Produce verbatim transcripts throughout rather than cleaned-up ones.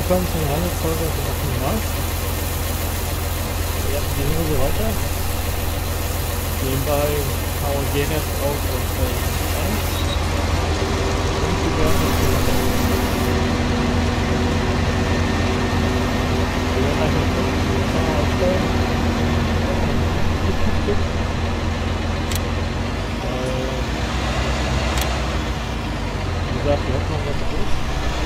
willkommen zum Handelsfolge auf dem Mars. Ja, gehen wir so weiter. Nebenbei hauen wir jetzt auf auf eins. Und wir werden einfach aufstellen. Wie gesagt, wir hoffen, was es ist.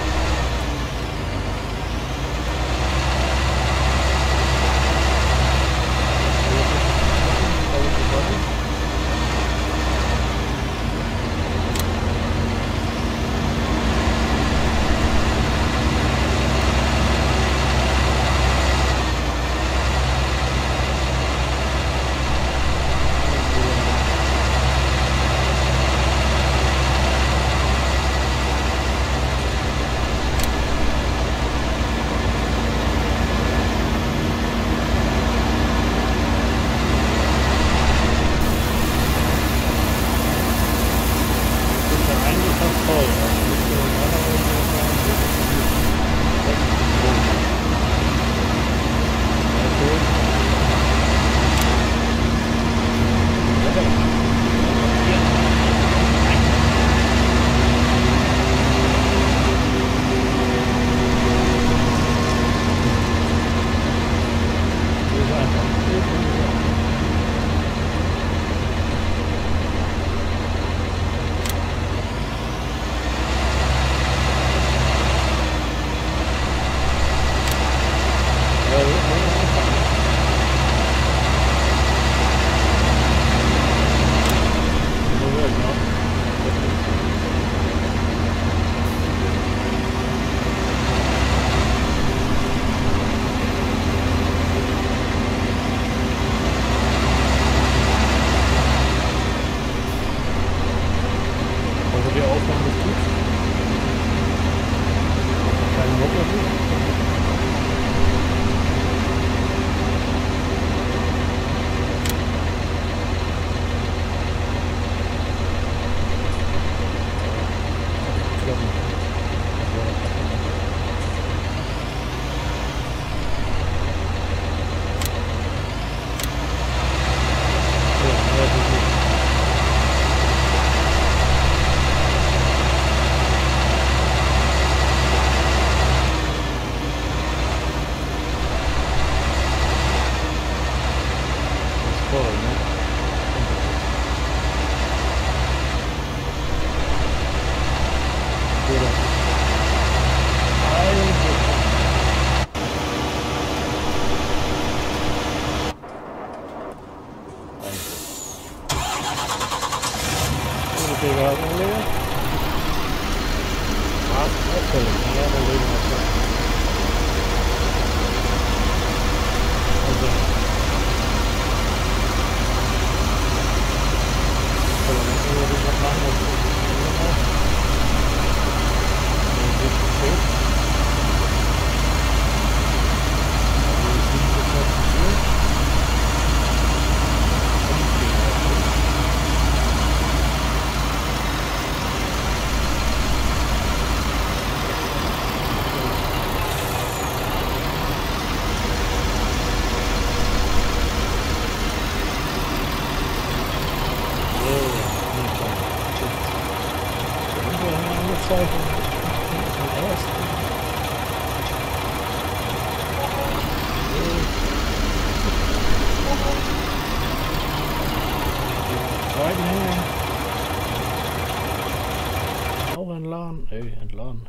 Entladen. Ey, entladen.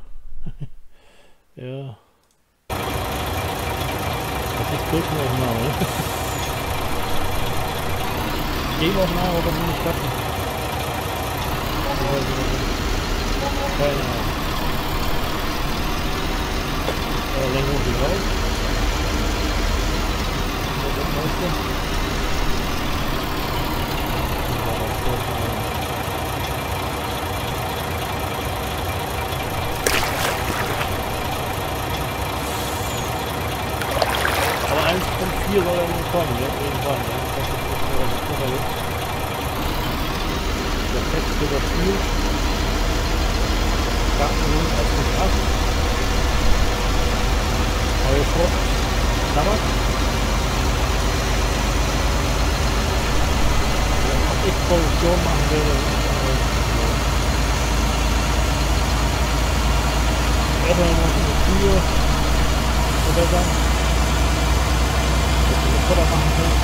Ja. Das ist Bildschirmaufnahme. Gebaufnahme oder nicht klappen? Keine Ahnung. Aber dann rufe ich raus. Das meiste. eins Punkt vier soll er nun kommen, ja, irgendwann. Ja. Das ist das, der Text wird das Spiel. Karten sind erst mit acht. Neue Frucht. Tabak. Wenn ich Produktion machen würde, erstmal noch eine Kühe verbessern. Dass wir Futter machen können.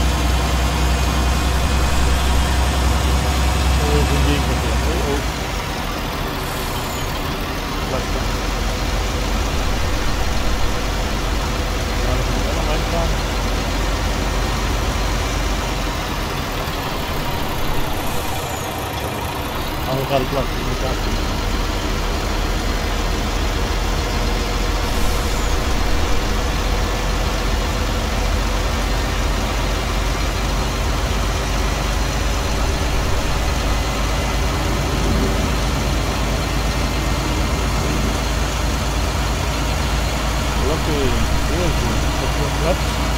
Oh, den Weg mit der. Oh, oh. Was da? Ja, das muss auch noch reinfahren. Aber gerade Platz, ich muss sagen. Okay, sehr gut. Das ist Platz.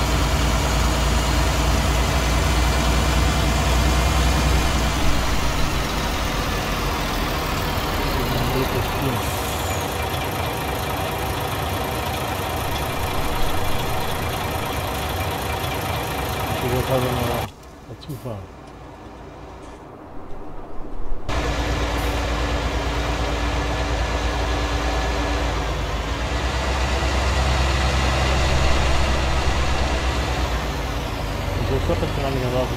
Ich will also mal dazu fahren. Ich hoffe, dass wir nicht mehr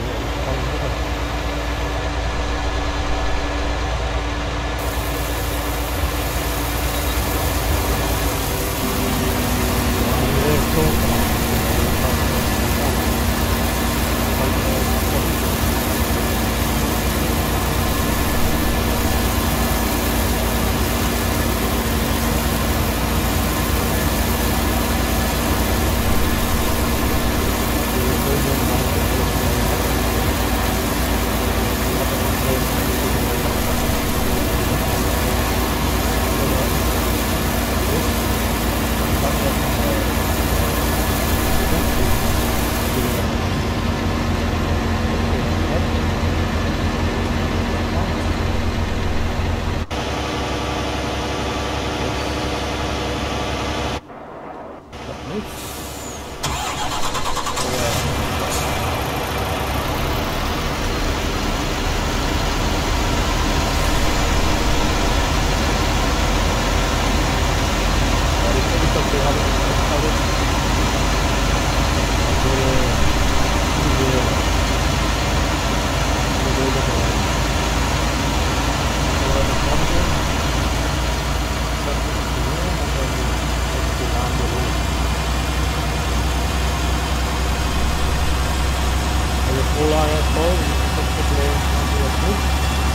Vorlager voll, das Problem haben wir jetzt nicht.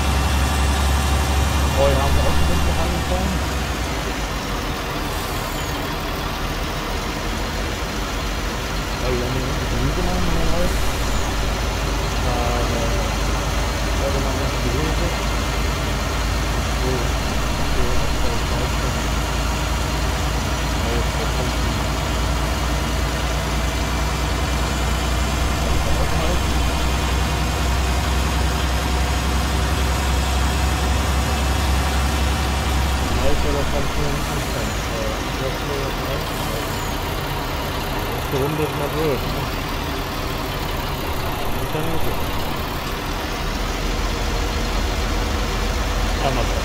Heu haben wir auch schon angefangen. Weil wir haben hier ein bisschen genommen in der Heu. Da sollte man nicht gewöhnt ist. So, so, das war das Meiste. Neue Vorkommen. Oder kommt nur ein Anfang. Das ist nur das Einzelne. Die Runde ist mal durch. Ne? Das ist ja nur so. Einmal so.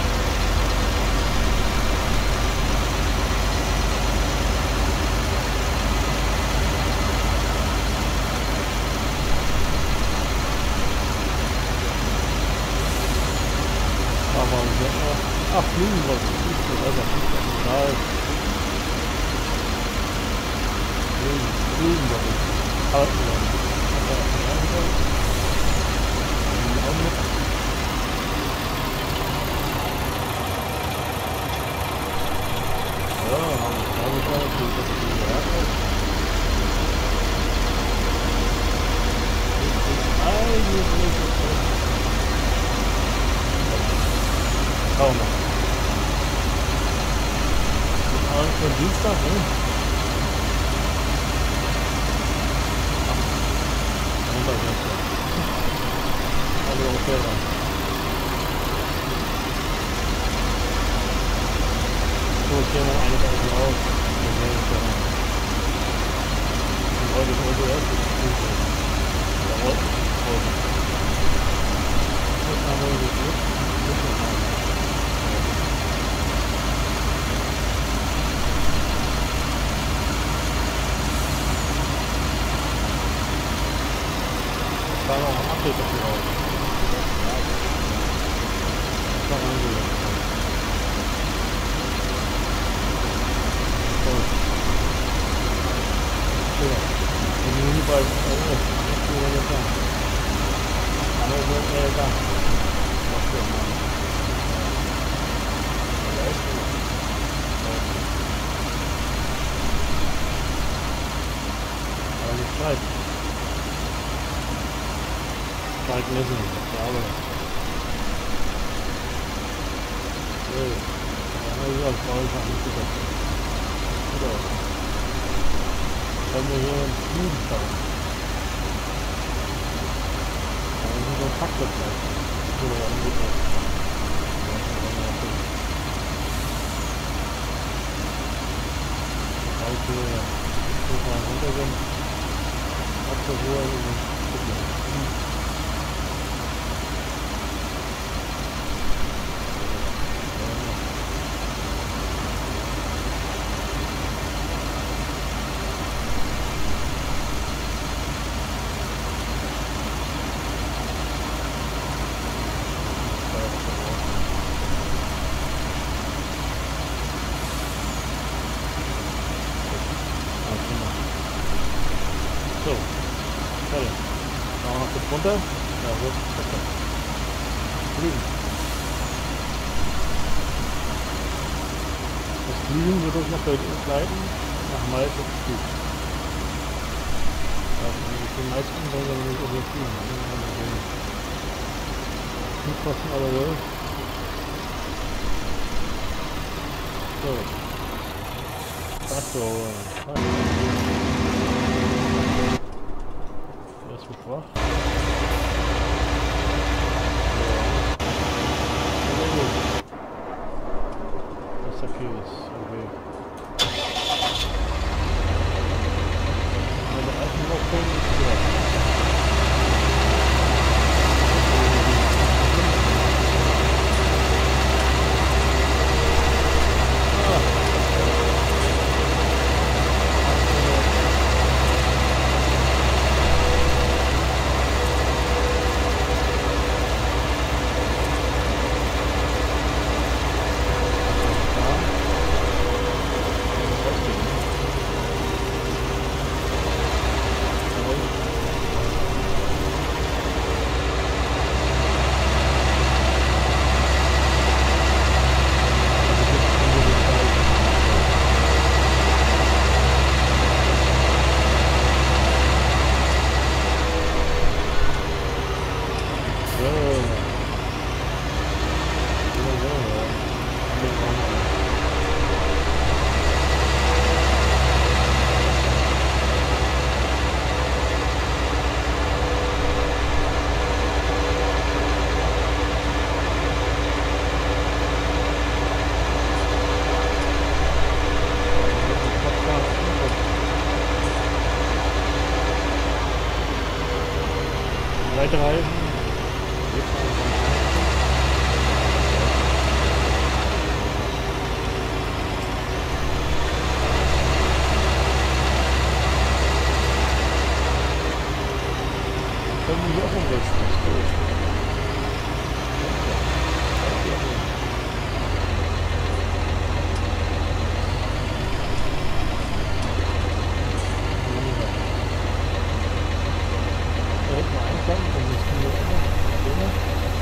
Aber wir haben noch. Ach, Blumen, was ist das? Also, das ist ja egal. Blumen, Blumen, was ist das? Halten wir. Hat er auch nicht angefangen? Die auch mit. Ja, haben wir gerade geschaut, wie das hier gehört hat. Das ist eigentlich so. Schauen wir mal. Für Dienstag, ne? Montag ist ja. Also okay dann. So, ich gehe mal eine Seite raus. Okay. auch ein Update dafür raus. Das war mein Bruder. So. Die Minibar ist auch echt. Das ist ja da. Aber so, äh, da. Was für ein Mann. Ja, ist gut. Aber nicht Zeit. Zeit messen. Ja, aber. So. Ja, das brauche ich auch nicht wieder. Gut aus. Können wir hier einen Flügen fahren. Da ist so ein Parkplatz gleich. So, dann geht das. Falls wir so mal runter sind, abzuholen und dann gucken wir. So, toll. Machen wir noch kurz runter. Ja, so, okay. Fliegen. Das Fliegen wird uns noch begleiten nach Malta Flug. Also, die meisten wollen wir nicht überfliegen. Flugkosten aber so. So. Das so. Das wird schwach. Das ist okay, ist okay. Aber einfach noch voll ist ja. Weiterreifen. Können wir hier auch umsetzen, das ist gut. Direkt mal einfangen, dann müssen wir immer.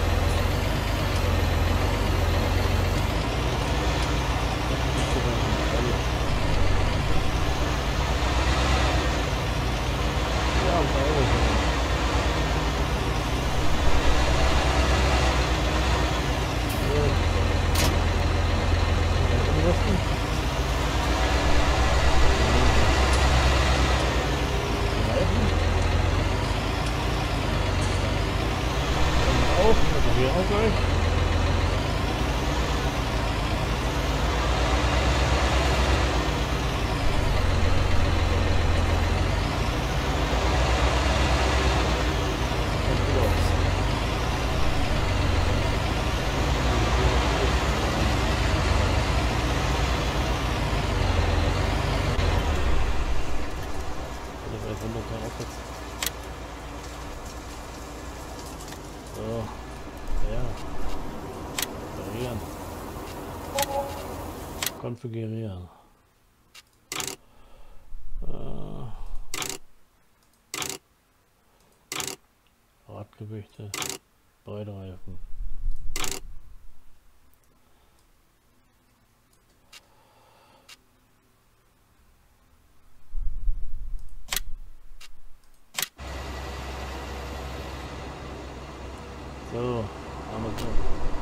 Ja, bei Ausgleich. So. Ja. Konfigurieren. Konfigurieren. Äh. Radgewichte. Breitreifen. So, Amazon.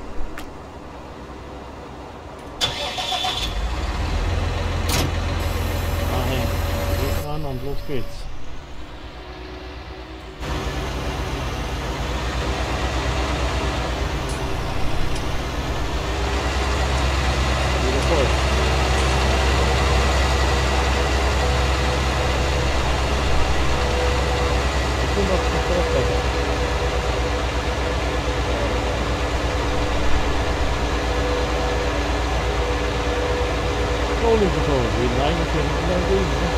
Dahin. Geht ran und los geht's. Wieder voll. Ich bin noch zu besser. Rolling Control, jeden eingeführt und immer gehen. Ne?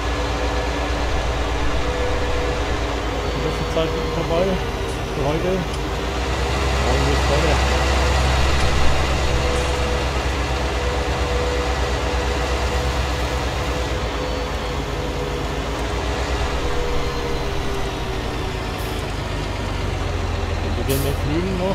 Die beste Zeit ist vorbei für heute. Morgen geht's weiter. Wir beginnen mit Flügen noch.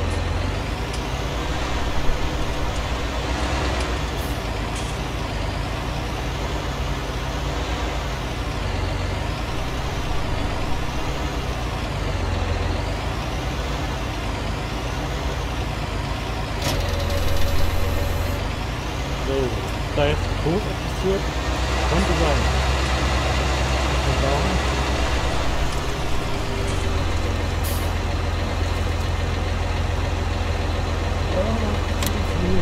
Da jetzt Code existiert, könnte sein. Und darum ja, funktionieren.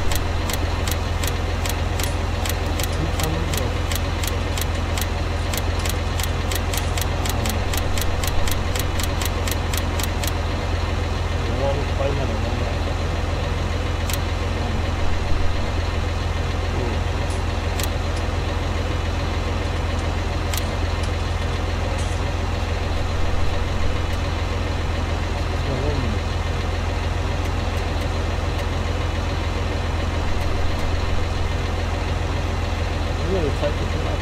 Wie kann man das? Ja, das speichern wir dann einfach. Das zeigt sich schon ab.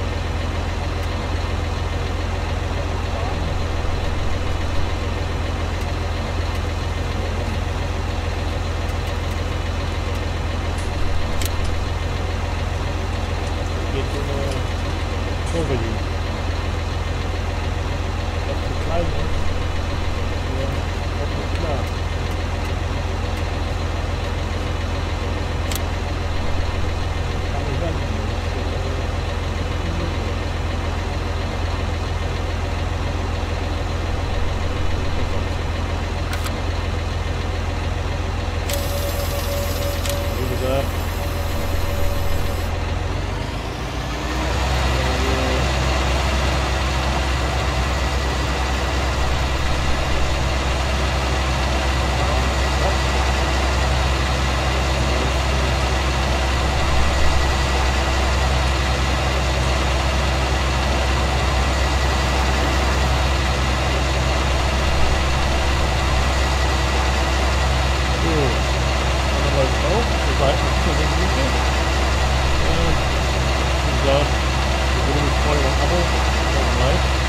Geht so eine Kurve hin. Was zu klein ist, ja, das ist klar. Kann nicht wenden. Wie gesagt, ich würde mich freuen über ein Abo,